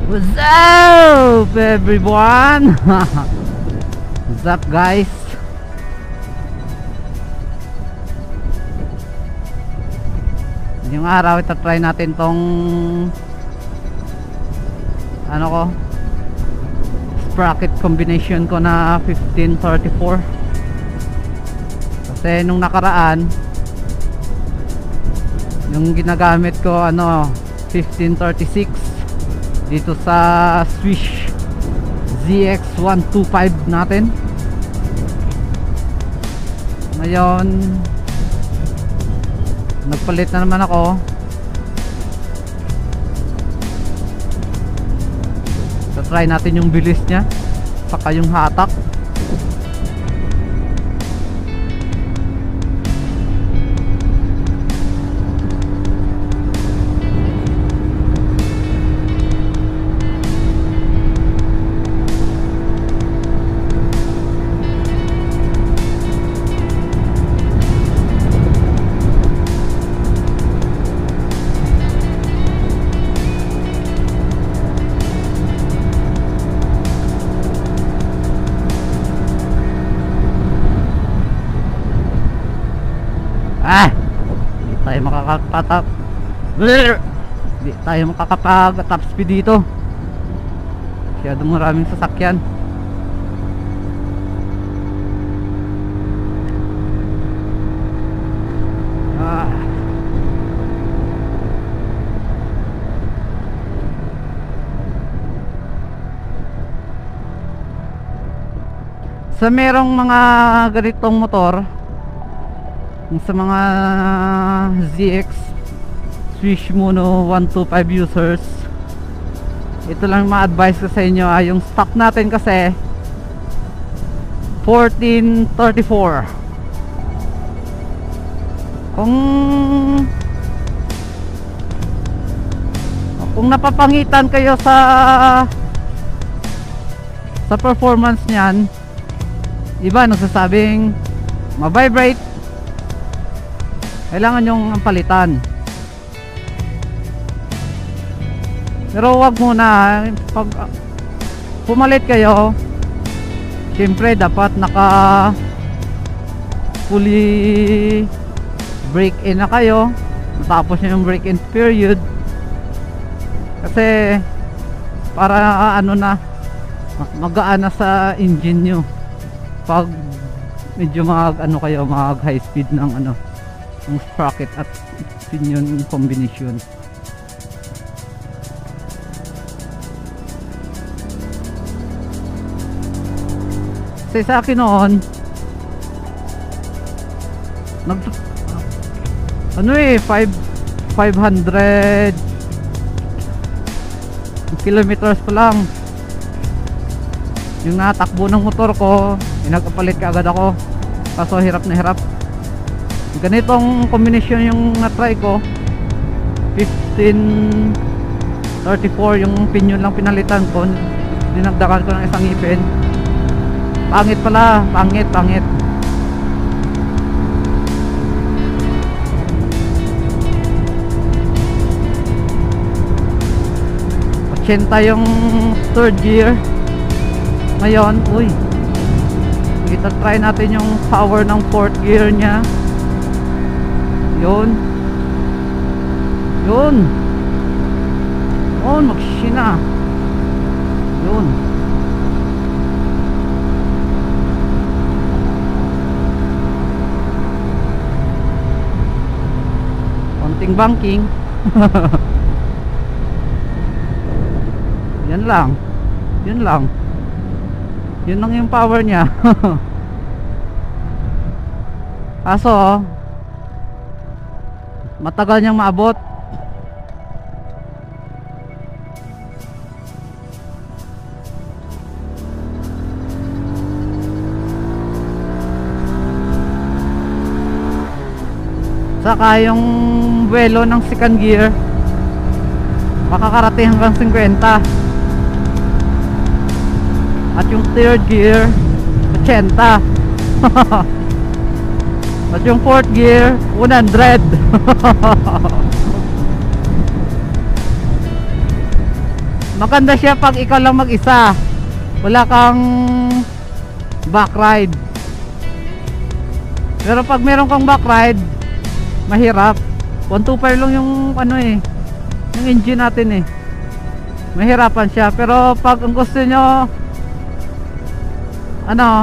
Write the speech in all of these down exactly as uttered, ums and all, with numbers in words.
What's up everyone? What's up guys? Yung araw itatry natin tong ano ko sprocket combination ko na fifteen thirty-four. Kasi nung nakaraan yung ginagamit ko ano fifteen thirty-six dito sa Swish Z X one twenty-five natin. Ngayon nagpalit na naman ako. So try natin yung bilis nya saka yung hatak. Ah, di tayo makakatap di tayo makakapag top speed dito, masyadong maraming sasakyan. Ah. Sa merong mga ganitong motor, sa mga Z X Swish Mono one twenty-five users, ito lang ma-advise ko sa inyo. ah, Yung stock natin kasi fourteen thirty-four. Kung Kung napapangitan kayo sa sa performance niyan, iba nagsasabing ma-vibrate, kailangan yung palitan. Pero wag muna, pag pumalit kayo, syempre dapat naka fully break in na kayo, matapos yung break in period, kasi para ano na magaan na sa engine nyo pag medyo mag ano kayo, mag high speed ng ano yung sprocket at pinion combination. Kasi sa akin noon nag ano eh five hundred kilometers pa lang yung natakbo ng motor ko, nagpapalit ka agad ako. Kaso hirap na hirap. Ganitong combination yung na-try ko, fifteen thirty-four yung pinion lang pinalitan ko, dinagdagan ko ng isang ipin. Pangit pala, pangit, pangit. eighty yung third gear. Ngayon, uy, kita try natin yung power ng fourth gear nya. Yun Yun Yun, magsina. Yun. Konting banking. Yan lang. Yun lang. Yun lang yung power nya. Kaso matagal niyang maabot. Saka yung buwelo ng second gear makakarating hanggang fifty. At yung third gear eighty. At yung fourth gear one hundred. maganda siya pag ikaw lang mag-isa, wala kang back ride. Pero pag meron kang back ride, mahirap. one twenty-five lang yung ano eh, yung engine natin eh, mahirapan siya. Pero pag ang gusto nyo ano,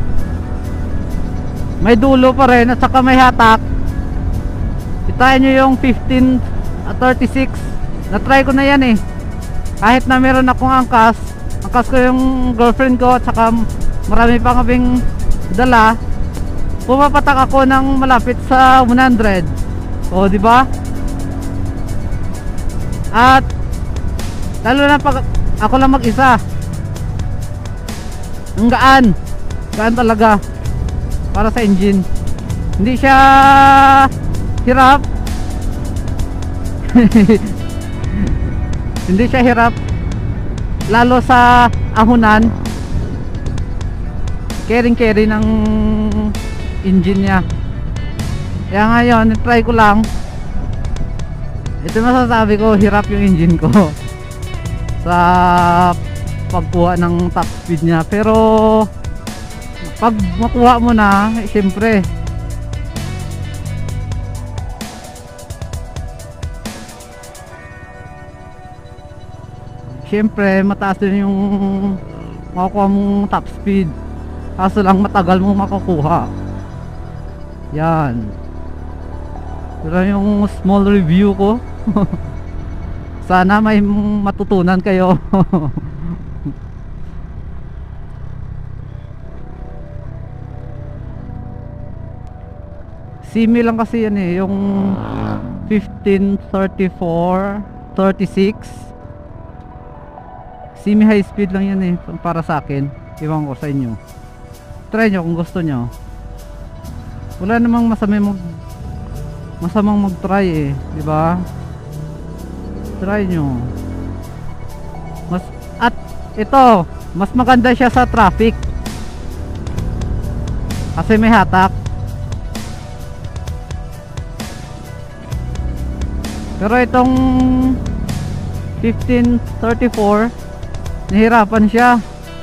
may dulo pa rin at saka may hatak, itayin nyo yung fifteen thirty-six. Na-try ko na yan eh, kahit na meron akong angkas. Angkas ko yung girlfriend ko at saka marami pa kaming dala, pumapatak ako ng malapit sa one hundred. O di ba? At lalo na pag ako lang mag-isa, ang gaan, gaan talaga para sa engine. Hindi siya hirap. Hindi siya hirap, lalo sa ahunan. Caring carry ng engine niya. Kaya ngayon, try ko lang. Ito masasabi ko, hirap yung engine ko sa pagkuha ng top speed niya. Pero pag makuha mo na, eh, syempre syempre mataas din yung makukuha mong top speed, kaso lang matagal mo makakuha. Yan, pero yung small review ko sana may matutunan kayo. Simi lang kasi yan eh, yung fifteen thirty-four thirty-six. Simi high speed lang yan eh para sa akin. Iwan ko sa inyo, try nyo kung gusto nyo. Wala namang masamang mag masamang mag try eh, di ba? Try nyo. Mas, at ito mas maganda siya sa traffic kasi may hatak. Pero itong fifteen thirty-four, nahirapan siya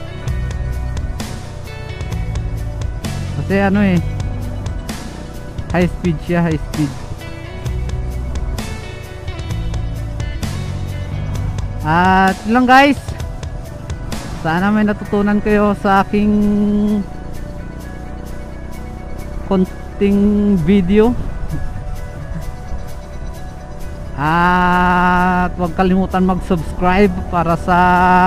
kasi ano eh, high speed siya, high speed. At lang guys, sana may natutunan kayo sa aking konting video. At huwag kalimutan mag-subscribe para sa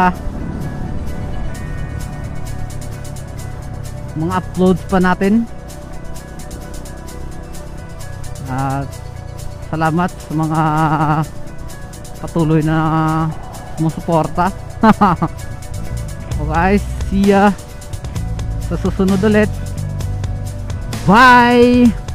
mga uploads pa natin. At salamat sa mga patuloy na sumusuporta. So guys, see ya sa susunod ulit. Bye!